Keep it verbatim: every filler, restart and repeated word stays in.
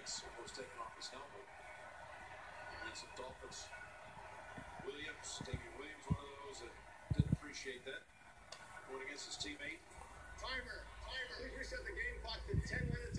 face, almost taking off his helmet. And then some Dolphins. Williams, David Williams, one of those that didn't appreciate that. Going against his teammate. Timer, timer. Please reset the game clock to ten minutes.